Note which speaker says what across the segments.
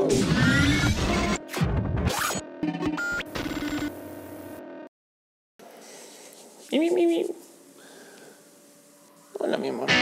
Speaker 1: Hola, mi amor.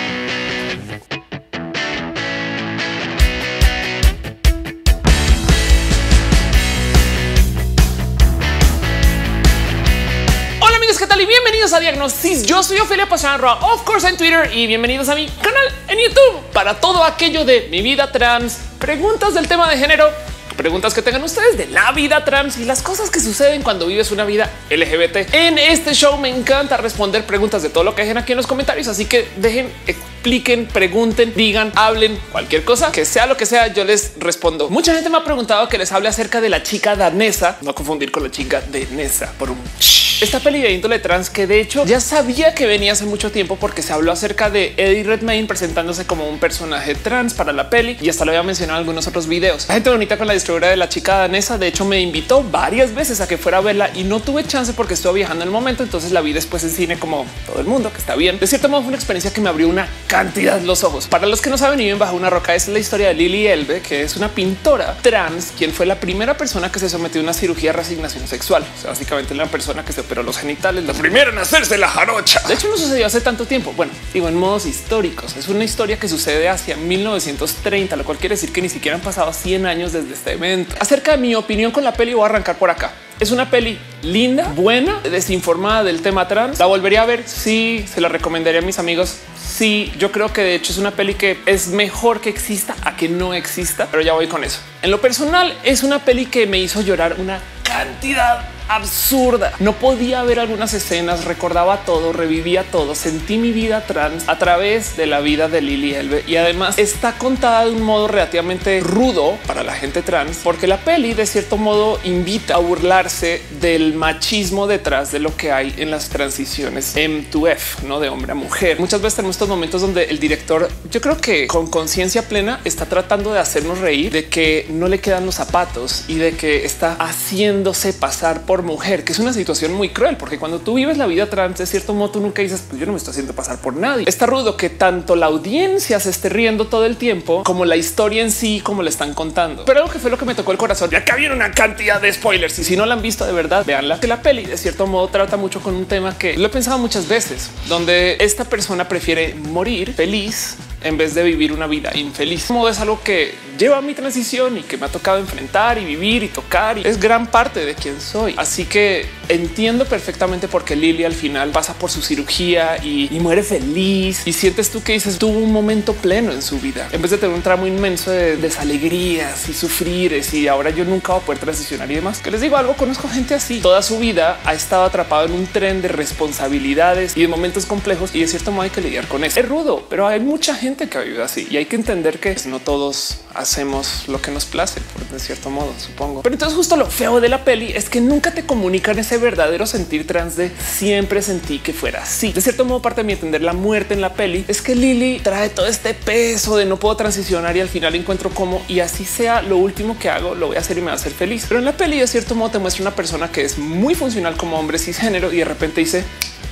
Speaker 1: Hola amigos, ¿qué tal? Y bienvenidos a Diagnosis. Yo soy Ofelia Pastrana, of course en Twitter, y bienvenidos a mi canal en YouTube para todo aquello de mi vida trans, preguntas del tema de género, preguntas que tengan ustedes de la vida trans y las cosas que suceden cuando vives una vida LGBT. En este show me encanta responder preguntas de todo lo que dejen aquí en los comentarios, así que dejen, expliquen, pregunten, digan, hablen, cualquier cosa que sea lo que sea, yo les respondo. Mucha gente me ha preguntado que les hable acerca de la chica danesa, no confundir con la chica de Nesa por un esta peli de índole trans que de hecho ya sabía que venía hace mucho tiempo porque se habló acerca de Eddie Redmayne presentándose como un personaje trans para la peli y hasta lo había mencionado en algunos otros videos. La gente bonita con la distribuidora de la chica danesa de hecho me invitó varias veces a que fuera a verla y no tuve chance porque estuve viajando en el momento, entonces la vi después en cine como todo el mundo, que está bien. De cierto modo fue una experiencia que me abrió una cantidad los ojos. Para los que no saben y viven bajo una roca, es la historia de Lili Elbe, que es una pintora trans quien fue la primera persona que se sometió a una cirugía de reasignación sexual. O sea, básicamente la persona que se operó los genitales, la primera en hacerse la jarocha. De hecho no sucedió hace tanto tiempo. Bueno, digo en modos históricos. Es una historia que sucede hacia 1930, lo cual quiere decir que ni siquiera han pasado 100 años desde este evento. Acerca de mi opinión con la peli voy a arrancar por acá. Es una peli linda, buena, desinformada del tema trans. La volvería a ver. Sí, se la recomendaría a mis amigos. Sí, yo creo que de hecho es una peli que es mejor que exista a que no exista, pero ya voy con eso. En lo personal es una peli que me hizo llorar una cantidad absurda. No podía ver algunas escenas, recordaba todo, revivía todo, sentí mi vida trans a través de la vida de Lili Elbe y además está contada de un modo relativamente rudo para la gente trans, porque la peli de cierto modo invita a burlarse del machismo detrás de lo que hay en las transiciones M2F, no de hombre a mujer. Muchas veces tenemos estos momentos donde el director, yo creo que con conciencia plena, está tratando de hacernos reír de que no le quedan los zapatos y de que está haciéndose pasar por mujer, que es una situación muy cruel, porque cuando tú vives la vida trans, de cierto modo, tú nunca dices, pues yo no me estoy haciendo pasar por nadie. Está rudo que tanto la audiencia se esté riendo todo el tiempo, como la historia en sí, como le están contando. Pero algo que fue lo que me tocó el corazón, ya que había una cantidad de spoilers, y si no la han visto de verdad, véanla, que la peli de cierto modo trata mucho con un tema que lo he pensado muchas veces, donde esta persona prefiere morir feliz en vez de vivir una vida infeliz. Como es algo que lleva a mi transición y que me ha tocado enfrentar y vivir y tocar y es gran parte de quién soy. Así que entiendo perfectamente por qué Lili al final pasa por su cirugía y muere feliz y sientes tú que dices tuvo un momento pleno en su vida en vez de tener un tramo inmenso de desalegrías y sufrires y ahora yo nunca voy a poder transicionar y demás. Que les digo algo, conozco gente así. Toda su vida ha estado atrapado en un tren de responsabilidades y de momentos complejos y de cierto modo hay que lidiar con eso. Es rudo, pero hay mucha gente que ha vivido así y hay que entender que no todos hacemos lo que nos place, de cierto modo, supongo. Pero entonces justo lo feo de la peli es que nunca te comunican ese verdadero sentir trans de siempre sentí que fuera así. De cierto modo, parte de mi entender la muerte en la peli es que Lili trae todo este peso de no puedo transicionar y al final encuentro cómo y así sea lo último que hago, lo voy a hacer y me va a hacer feliz. Pero en la peli de cierto modo te muestra una persona que es muy funcional como hombre cisgénero y de repente dice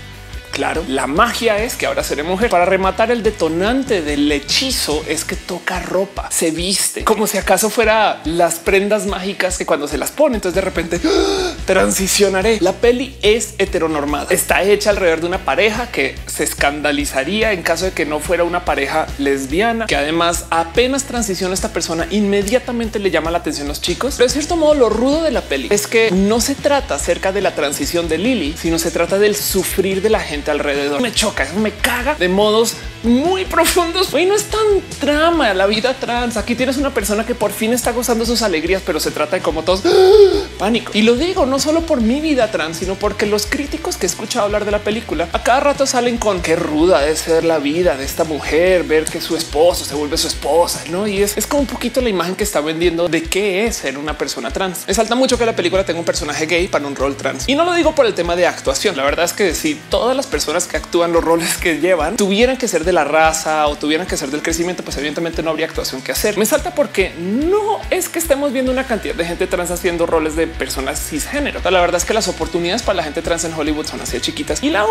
Speaker 1: claro, la magia es que ahora seré mujer. Para rematar, el detonante del hechizo es que toca ropa, se viste como si acaso fuera las prendas mágicas que cuando se las pone, entonces de repente transicionaré. La peli es heteronormada, está hecha alrededor de una pareja que se escandalizaría en caso de que no fuera una pareja lesbiana, que además apenas transiciona esta persona, inmediatamente le llama la atención a los chicos. Pero de cierto modo, lo rudo de la peli es que no se trata acerca de la transición de Lili, sino se trata del sufrir de la gente alrededor. Me choca, eso me caga de modos muy profundos. Y no es tan drama la vida trans. Aquí tienes una persona que por fin está gozando sus alegrías, pero se trata de como todos pánico. Y lo digo no solo por mi vida trans, sino porque los críticos que he escuchado hablar de la película a cada rato salen con qué ruda debe ser la vida de esta mujer, ver que su esposo se vuelve su esposa, ¿no? Y es como un poquito la imagen que está vendiendo de qué es ser una persona trans. Me salta mucho que la película tenga un personaje gay para un rol trans. Y no lo digo por el tema de actuación. La verdad es que si todas las personas que actúan los roles que llevan tuvieran que ser de de la raza o tuvieran que ser del crecimiento, pues evidentemente no habría actuación que hacer. Me salta porque no es que estemos viendo una cantidad de gente trans haciendo roles de personas cisgénero. Pero la verdad es que las oportunidades para la gente trans en Hollywood son así de chiquitas y la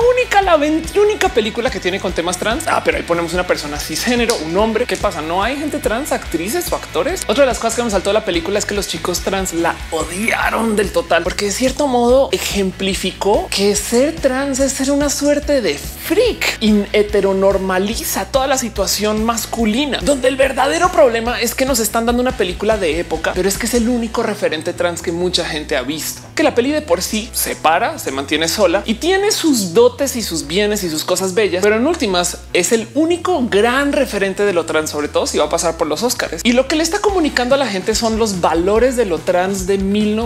Speaker 1: 21ª película que tiene con temas trans. Pero ahí ponemos una persona cisgénero, un hombre. ¿Qué pasa? No hay gente trans, actrices o actores. Otra de las cosas que me saltó de la película es que los chicos trans la odiaron del total, porque de cierto modo ejemplificó que ser trans es ser una suerte de freak y heteronormaliza toda la situación masculina, donde el verdadero problema es que nos están dando una película de época, pero es que es el único referente trans que mucha gente ha visto, que la peli de por sí se para, se mantiene sola y tiene sus dotes y sus bienes y sus cosas bellas, pero en últimas es el único gran referente de lo trans, sobre todo si va a pasar por los Óscares. Y lo que le está comunicando a la gente son los valores de lo trans de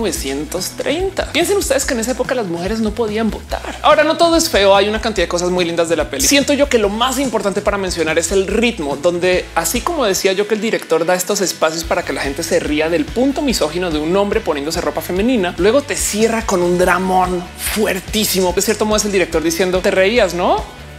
Speaker 1: 1930. Piensen ustedes que en esa época las mujeres no podían votar. Ahora no todo es feo, hay una cantidad de cosas muy lindas de la peli. Siento yo que lo más importante para mencionar es el ritmo, donde así como decía yo que el director da estos espacios para que la gente se ría del punto misógino de un hombre poniéndose ropa femenina, luego te cierra con un dramón fuertísimo. De cierto modo es el director diciendo te reías, ¿no?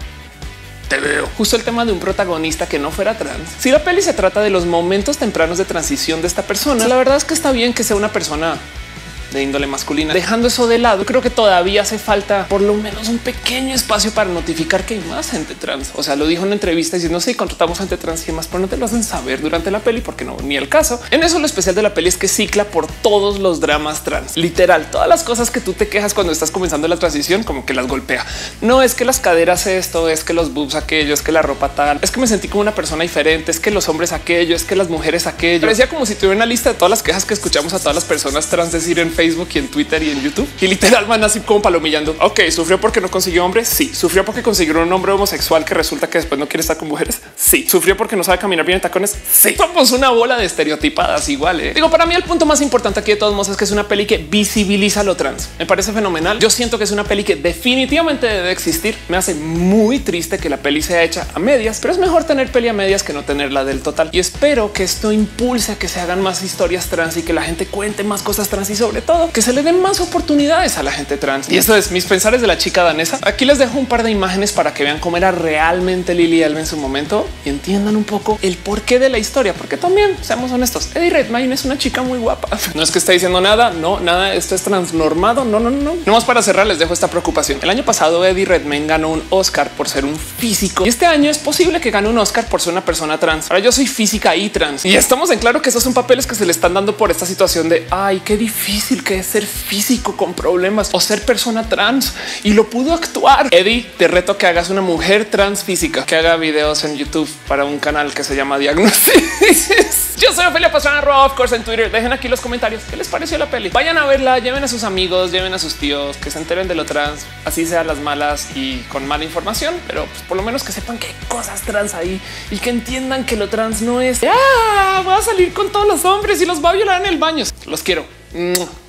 Speaker 1: Te veo. Justo el tema de un protagonista que no fuera trans. Si la peli se trata de los momentos tempranos de transición de esta persona, la verdad es que está bien que sea una persona de índole masculina. Dejando eso de lado, creo que todavía hace falta por lo menos un pequeño espacio para notificar que hay más gente trans. O sea, lo dijo en una entrevista diciendo sí, contratamos gente trans y demás, pero no te lo hacen saber durante la peli porque no, ni el caso. En eso lo especial de la peli es que cicla por todos los dramas trans. Literal, todas las cosas que tú te quejas cuando estás comenzando la transición, como que las golpea. No es que las caderas esto, es que los boobs aquello, es que la ropa tal, es que me sentí como una persona diferente, es que los hombres aquello, es que las mujeres aquello. Parecía como si tuviera una lista de todas las quejas que escuchamos a todas las personas trans decir en Facebook y en Twitter y en YouTube, y literal van así como palomillando. Ok, sufrió porque no consiguió hombre. Sí, sufrió porque consiguió un hombre homosexual que resulta que después no quiere estar con mujeres. Sí, sufrió porque no sabe caminar bien en tacones. Sí, somos una bola de estereotipadas igual. Digo, para mí el punto más importante aquí de todos modos es que es una peli que visibiliza lo trans. Me parece fenomenal. Yo siento que es una peli que definitivamente debe existir. Me hace muy triste que la peli sea hecha a medias, pero es mejor tener peli a medias que no tenerla del total. Y espero que esto impulse a que se hagan más historias trans y que la gente cuente más cosas trans y sobre todo que se le den más oportunidades a la gente trans. Y esto es mis pensares de la chica danesa. Aquí les dejo un par de imágenes para que vean cómo era realmente Lily Allen en su momento y entiendan un poco el porqué de la historia, porque también seamos honestos, Eddie Redmayne es una chica muy guapa. No es que esté diciendo nada, no, nada, esto es transnormado. No. Nomás para cerrar les dejo esta preocupación. El año pasado Eddie Redmayne ganó un Oscar por ser un físico y este año es posible que gane un Oscar por ser una persona trans. Ahora yo soy física y trans y estamos en claro que esos son papeles que se le están dando por esta situación de ay, qué difícil que es ser físico con problemas o ser persona trans y lo pudo actuar. Eddie, te reto que hagas una mujer trans física, que haga videos en YouTube para un canal que se llama Diagnosis. Yo soy Ofelia Pastrana, of course en Twitter. Dejen aquí los comentarios qué les pareció la peli. Vayan a verla, lleven a sus amigos, lleven a sus tíos, que se enteren de lo trans, así sean las malas y con mala información, pero pues por lo menos que sepan que hay cosas trans ahí y que entiendan que lo trans no es voy a salir con todos los hombres y los va a violar en el baño. Los quiero.